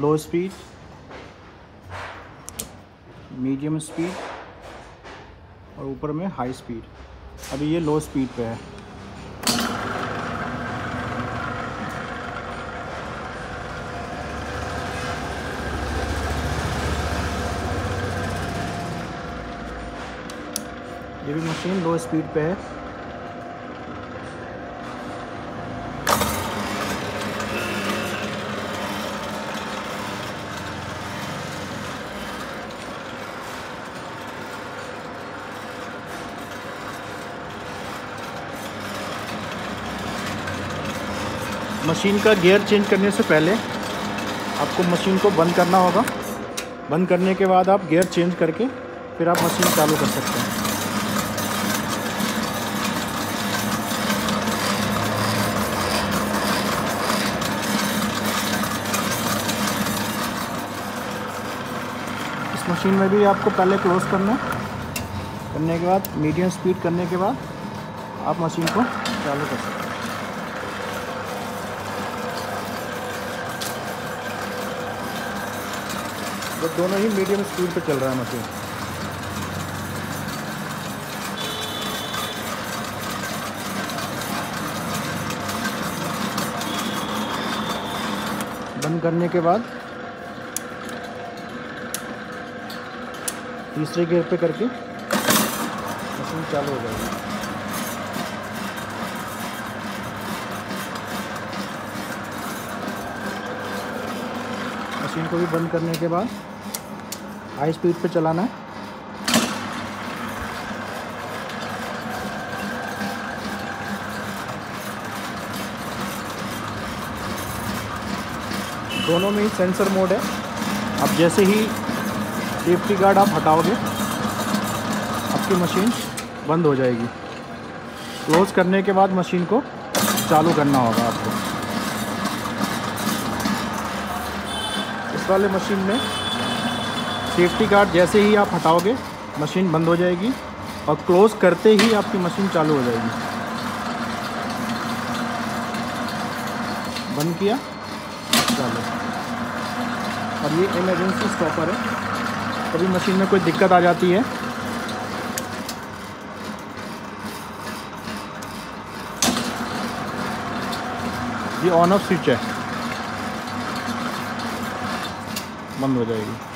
लो speed, medium speed और ऊपर में हाई स्पीड। अभी ये लो स्पीड पे है। ये भी मशीन लो स्पीड पे है। मशीन का गियर चेंज करने से पहले आपको मशीन को बंद करना होगा। बंद करने के बाद आप गियर चेंज करके फिर आप मशीन चालू कर सकते हैं। इस मशीन में भी आपको पहले क्लोज करना करने के बाद मीडियम स्पीड करने के बाद आप मशीन को चालू कर सकते हैं। तो दोनों ही मीडियम स्पीड पे चल रहा है मशीन। बंद करने के बाद तीसरे गियर पे करके मशीन चालू हो जाएगी। मशीन को भी बंद करने के बाद हाई स्पीड पे चलाना है। दोनों में ही सेंसर मोड है। अब जैसे ही सेफ्टी गार्ड आप हटाओगे आपकी मशीन बंद हो जाएगी। क्लोज करने के बाद मशीन को चालू करना होगा आपको। इस वाले मशीन में सेफ्टी गार्ड जैसे ही आप हटाओगे मशीन बंद हो जाएगी और क्लोज करते ही आपकी मशीन चालू हो जाएगी। बंद किया, चालू। और ये इमरजेंसी स्टॉपर है। कभी मशीन में कोई दिक्कत आ जाती है ये ऑन ऑफ स्विच है, बंद हो जाएगी।